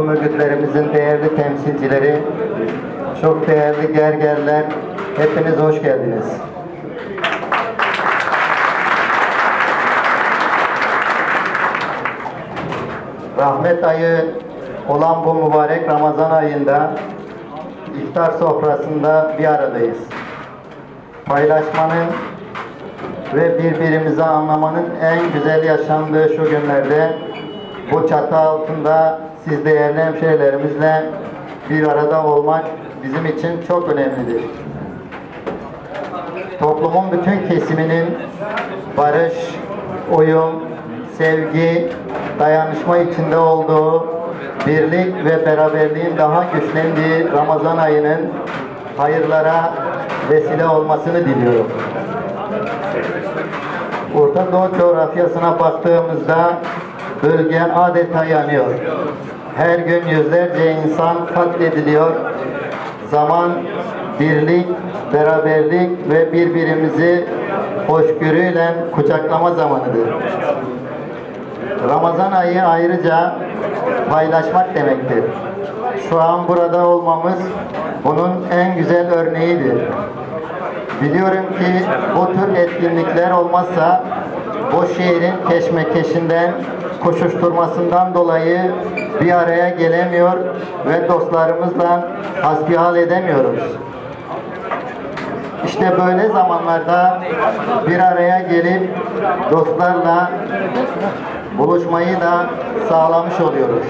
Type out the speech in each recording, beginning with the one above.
örgütlerimizin değerli temsilcileri, çok değerli gergerler, hepiniz hoş geldiniz. Rahmet ayı olan bu mübarek Ramazan ayında iftar sofrasında bir aradayız. Paylaşmanın ve birbirimizi anlamanın en güzel yaşandığı şu günlerde bu çatı altında siz değerli hemşehrilerimizle bir arada olmak bizim için çok önemlidir. Toplumun bütün kesiminin barış, uyum, sevgi, dayanışma içinde olduğu, birlik ve beraberliğin daha güçlendiği Ramazan ayının hayırlara vesile olmasını diliyorum. Orta Doğu coğrafyasına baktığımızda bölge adeta yanıyor. Her gün yüzlerce insan katlediliyor. Zaman, birlik, beraberlik ve birbirimizi hoşgörüyle kucaklama zamanıdır. Ramazan ayı ayrıca paylaşmak demektir. Şu an burada olmamız bunun en güzel örneğidir. Biliyorum ki bu tür etkinlikler olmazsa bu şehrin keşmekeşinden, koşuşturmasından dolayı bir araya gelemiyor ve dostlarımızla hasbihal edemiyoruz. İşte böyle zamanlarda bir araya gelip dostlarla buluşmayı da sağlamış oluyoruz.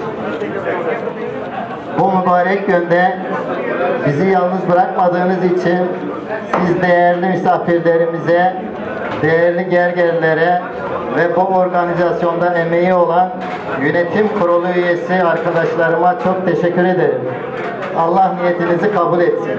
Bu mübarek günde bizi yalnız bırakmadığınız için siz değerli misafirlerimize, değerli gergerlere ve bu organizasyonda emeği olan yönetim kurulu üyesi arkadaşlarıma çok teşekkür ederim. Allah niyetinizi kabul etsin.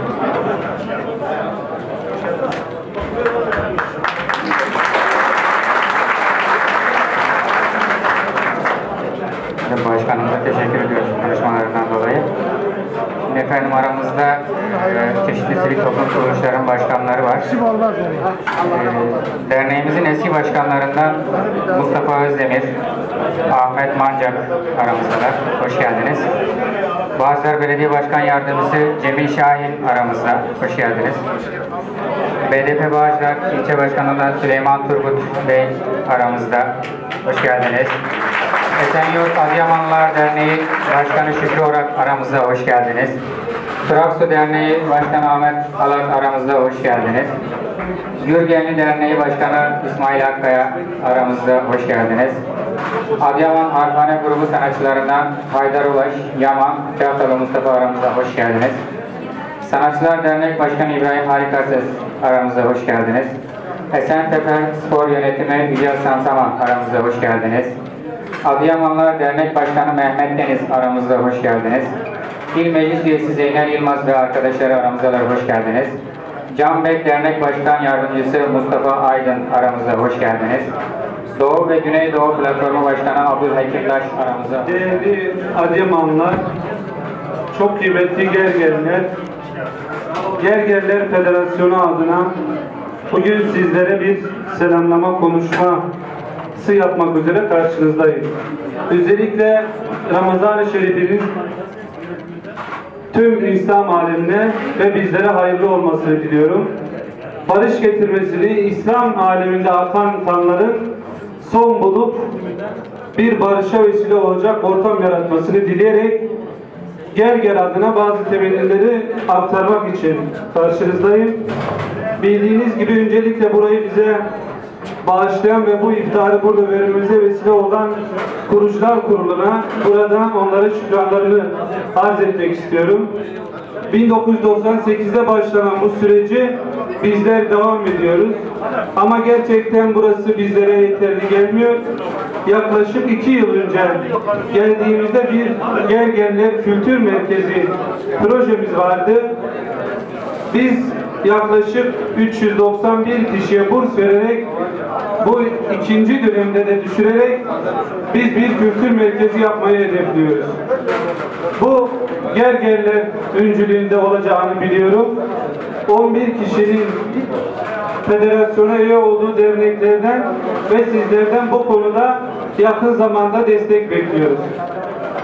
Başkanımıza teşekkür ediyoruz konuşmalarından dolayı. Şimdi efendim aramızda çeşitli sivil toplum kuruluşlarının başkanları var. Derneğimizin eski başkanlarından Mustafa Özdemir, Ahmet Mancak aramızdalar. Hoş geldiniz. Bağcılar Belediye Başkan Yardımcısı Cemil Şahin aramızda. Hoş geldiniz. BDP Bağcılar İlçe Başkanı'ndan Süleyman Turgut Bey aramızda. Hoş geldiniz. Esenyurt Adıyamanlılar Derneği Başkanı Şükrü Orak aramızda, hoş geldiniz. Traksu Derneği Başkanı Ahmet Alak aramızda, hoş geldiniz. Gürgenli Derneği Başkanı İsmail Akkaya aramızda, hoş geldiniz. Adıyaman Harfane Grubu sanatçılarından Haydar Ulaş, Yaman, Çağatalı Mustafa aramızda, hoş geldiniz. Sanatçılar Dernek Başkanı İbrahim Harikases aramızda, hoş geldiniz. Esentepe Spor Yönetimi Yücel Sansaman aramızda, hoş geldiniz. Adıyamanlılar Dernek Başkanı Mehmet Deniz aramızda, hoş geldiniz. İl Meclis Üyesi Zeynel Yılmaz ve arkadaşları aramızdalar, hoş geldiniz. Canbek Dernek Başkan Yardımcısı Mustafa Aydın aramızda, hoş geldiniz. Doğu ve Güneydoğu Platformu Başkanı Abdülhakim Taş aramızda. Değerli Adıyamanlılar, çok kıymetli gergerler, Gergerler Federasyonu adına bugün sizlere bir selamlama konuşması yapmak üzere karşınızdayım. Özellikle Ramazan-ı Şerif'in tüm İslam alemine ve bizlere hayırlı olmasını diliyorum. Barış getirmesini, İslam aleminde akan kanların son bulup bir barışa vesile olacak ortam yaratmasını dileyerek Gerger adına bazı temennileri aktarmak için karşınızdayım. Bildiğiniz gibi öncelikle burayı bize bağışlayan ve bu iftarı burada vermemize vesile olan Kurucular Kurulu'na burada onlara şükranlarını arz etmek istiyorum. 1998'de başlanan bu süreci bizler devam ediyoruz. Ama gerçekten burası bizlere yeterli gelmiyor. Yaklaşık 2 yıl önce geldiğimizde bir Gergerler Kültür Merkezi projemiz vardı. Biz yaklaşık 391 kişiye burs vererek bu ikinci dönemde de düşürerek biz bir kültür merkezi yapmayı hedefliyoruz. Bu Gergerler öncülüğünde olacağını biliyorum. 11 kişinin federasyona üye olduğu derneklerden ve sizlerden bu konuda yakın zamanda destek bekliyoruz.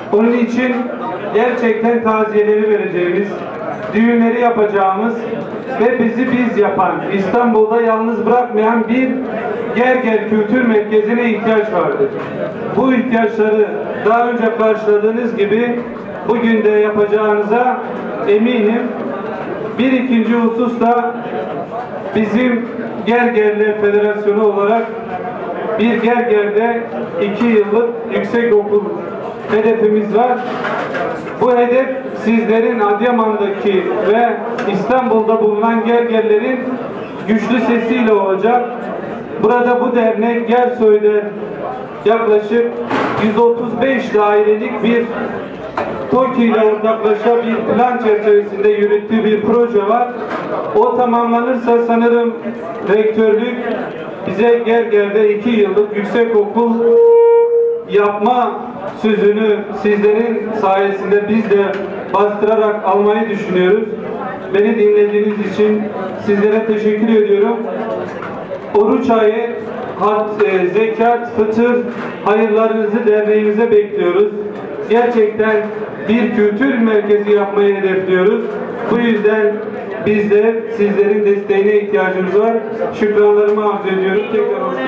Onun için gerçekten taziyeleri vereceğimiz, düğünleri yapacağımız ve bizi biz yapan, İstanbul'da yalnız bırakmayan bir Gerger Kültür Merkezi'ne ihtiyaç vardır. Bu ihtiyaçları daha önce karşıladığınız gibi bugün de yapacağınıza eminim. Bir ikinci husus da bizim Gergerler Federasyonu olarak bir Gerger'de 2 yıllık yüksekokul hedefimiz var. Bu hedef sizlerin Adıyaman'daki ve İstanbul'da bulunan Gergerlerin güçlü sesiyle olacak. Burada bu dernek Gersoy'da yaklaşık 135 dairelik bir TOKİ ile ortaklaşa bir plan çerçevesinde yürüttüğü bir proje var. O tamamlanırsa sanırım rektörlük bize Gerger'de 2 yıllık yüksekokul yapma sözünü sizlerin sayesinde biz de bastırarak almayı düşünüyoruz. Beni dinlediğiniz için sizlere teşekkür ediyorum. Oruç ayı, zekat, fıtır hayırlarınızı derneğimize bekliyoruz. Gerçekten bir kültür merkezi yapmayı hedefliyoruz. Bu yüzden biz de sizlerin desteğine ihtiyacımız var. Şükranlarımı arz ediyorum. Tekrar hoş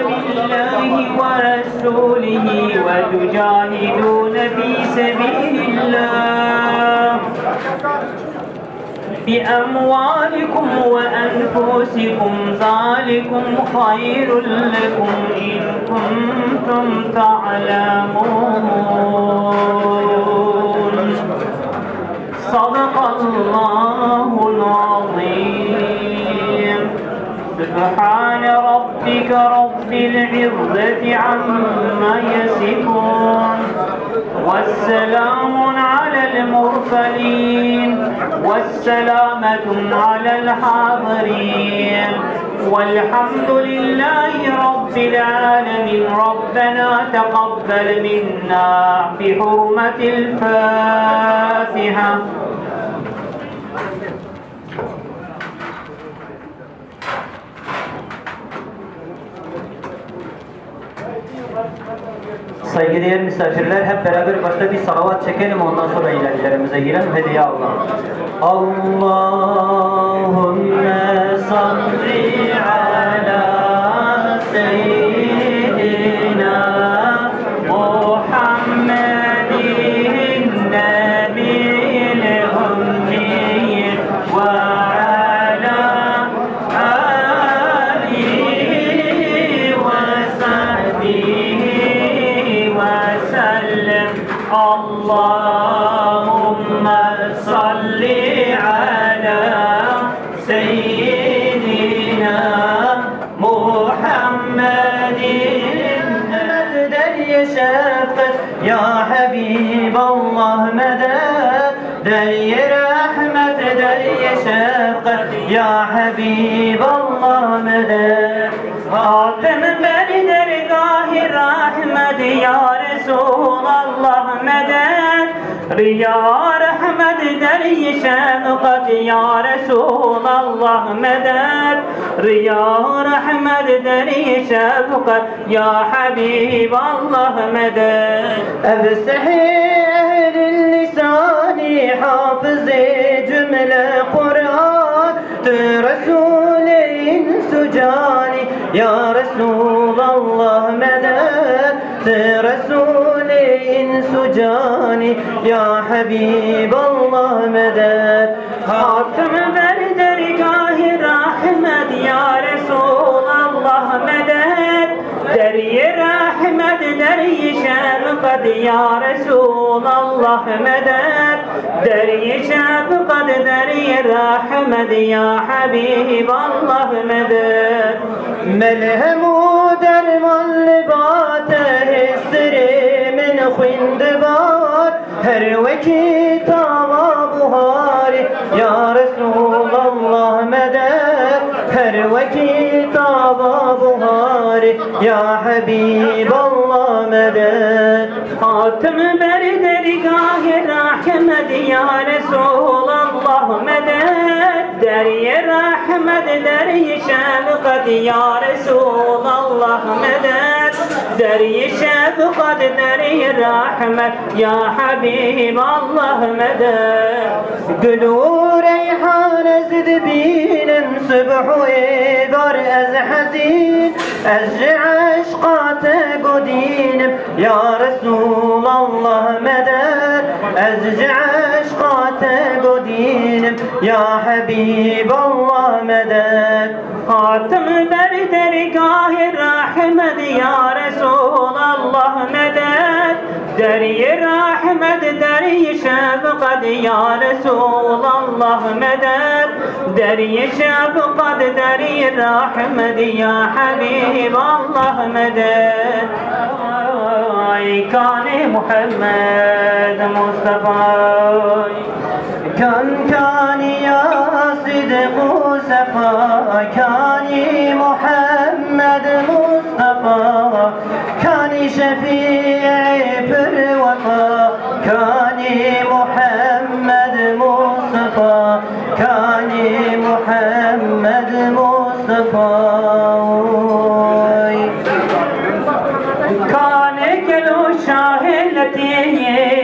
بأموالكم وأنفسكم ذلكم خير لكم إن كنتم تعلمون صدق الله العظيم سبحان ربك رب العزة عما يصفون والسلام على المرسلين والسلامة على الحاضرين والحمد لله رب العالمين ربنا تقبل منا بحرمة الفاتحة. Saygıdeğer misafirler, hep beraber başta bir salavat çekelim, ondan sonra ilerlerimize girelim. Hediye Allah. Allahümme salli ala seyyidina Muhammedin nebiyil ummi ve ala alihi ve sahbihi Allahümme salli ala seyyidina Muhammedin medet şefkat ya Habiballah medet derye rahmet derye şefkat ya Habiballah medet Hatem beri dergâh-ı rahmet ya Resulallah medet Riya rahmet derye şefkat ya Resulallah medet Riya rahmet derye şefkat ya Habiballah medet Efsehi ehlil lisani hafıze cümle Kur'an Resulin sucani ya Resulallah medet Resulin sucani ya Habiballah medet Hakkım ver dergâh-ı rahmet ya Resulallah medet Derye rahmet derye şefkat ya Resulallah medet Derye şefkat derye rahmet ya Habiballah medet Melhemu derman libate histri min khindbar Her vakit ava buhari ya Resulallah medet Her vakit ava buhari ya Habiballah medet Hatem beri dergâh-ı rahmet ya Resulallah medet Derye rahmet derye şefkat ya Resulallah medet دري شفقة دري رحمة يا حبيب الله مدد قلوا ريحان زد بين صبح وإذر أز حزين أرجع عشقات قدين يا رسول الله مدد أرجع عشقات قدين يا حبيب الله مدد خاتم درگاه رحمت يا رسول الله مدد دري رحمت دري شفقت يا رسول الله مدد دري شفقت دري رحمت يا حبيب الله مدد كان محمد مصطفى كان يا صدق صفا كان محمد مصطفى كان شفيع بالوفا كان محمد مصطفى كان محمد مصطفى كان كلو شاهلتي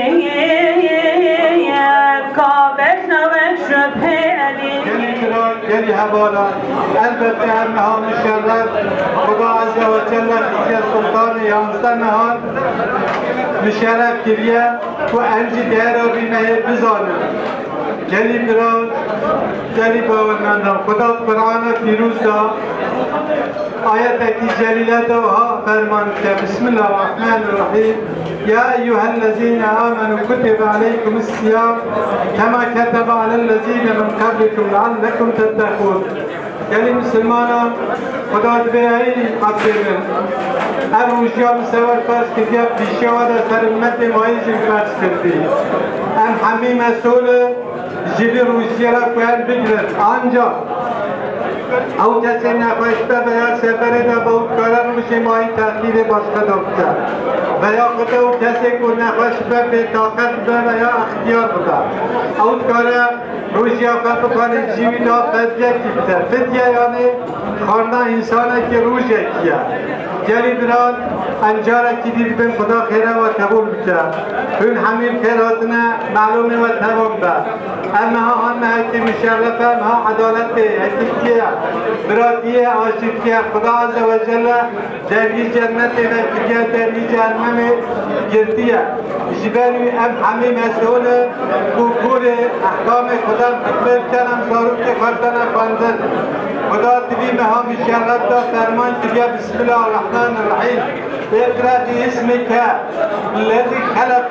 گلی حوالا البته همه مشرف خدا عز و جل خیلی سلطان 11 نهار مشرف کریه و انجی دیره بیمه بزانه گلی براد گلی باورمندم خدا قرآن پیروز دا آیت جلیلت ها فرمان که بسم الله الرحمن الرحیم يا أيها الذين آمنوا كتب عليكم الصيام كما كتب على الذين من قبلكم لعلكم تتقون يعني مسلمانا خدا دبیایی قبلن ام روشیا مسور فرض کردی بیشتر سر امت مایزی فرض کردی ام همه مسئول جبی روسیه را باید بگیرد آنجا او کسی نخواسته باید سفر دا با اون کارم میشه ماهی تاثیر باشده داشته و یا خود او کسی که نخواسته به طاقت بده و یا اختیار بده او کارم روشی آفت بکنه جیوی دا فدیه کیفته فدیه یعنی خانه انسانه که روشه کیه جلی براد انجاره که دید بین خدا خیره و قبول بکه اون همین خیراتنه معلومه و تمام به اما ها هم حتی مشرفه ها عدالت حقیقیه برادیه عاشقیه خدا عز و جل دری جنت و کریه دری جهنم گردیه جبری ام همه مسئول کوکور احکام خدا خدمت کنم ضرورت خواستن خواندن خدا تبی ها مشرف دا فرمان کریه بسم الله الرحمن الرحیم اقرأ باسمك الذي خلق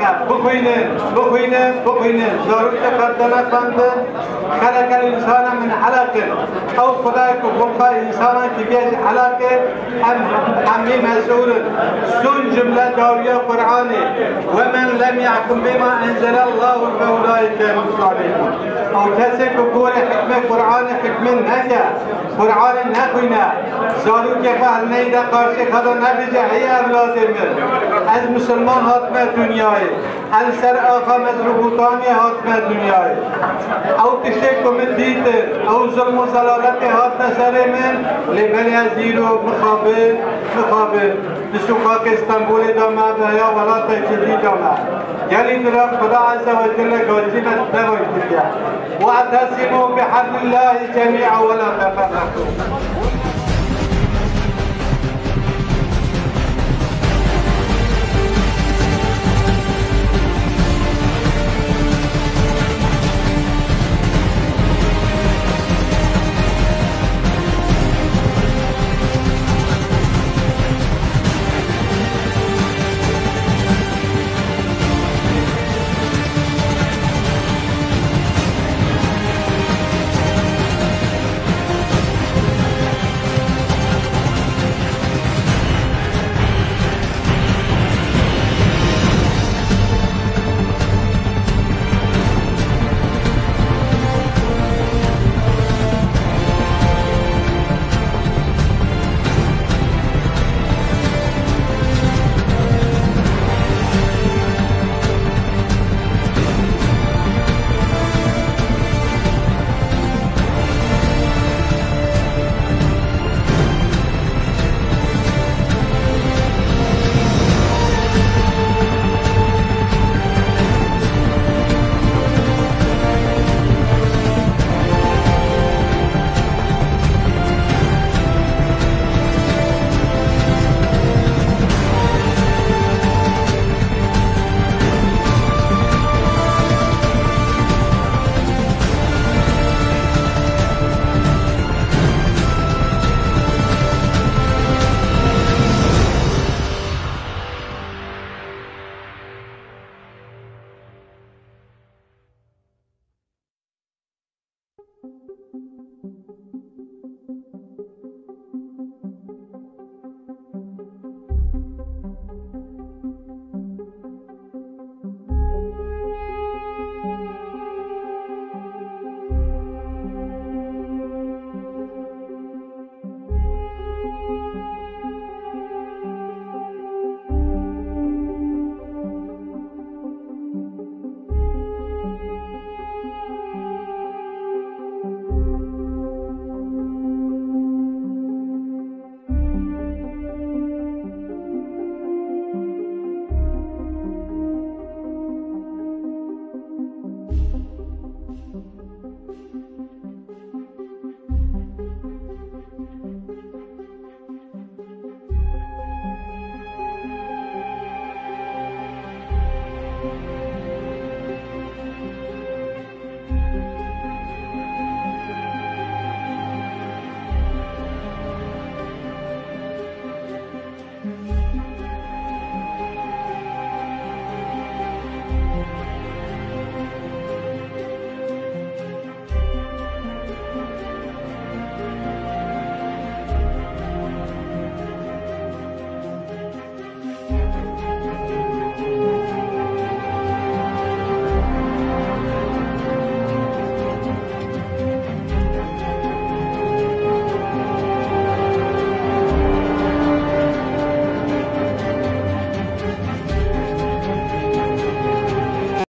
بخوینن ضرورت خواستن خواندن خلق الانسان من علق او خدا کو خلق انسان کی بیش علق همه مسئول سون جمله داریه قرآنی و من لم يحكم بما انزل الله فاولئك هم الظالمون او کسی کو گور حکم قرآن حکم نکه قرآن نخوینه ضرور که فهم نیده قارش خدا نبیجه هی اولاد من از مسلمان حاتمه دنیای از سر آقا مضروبوتانی حاتمه دنیای او تشته کمت دیده او ظلم و ضلالت حاتمه سر من لبنی از دیرو مخابر بسوقاق استنبول دامه بیا ولا تجدی دامه گلی درم خدا عز و جل گاجیمت نباید دیگه واعتصموا بحبل الله جميعا ولا تفرقوا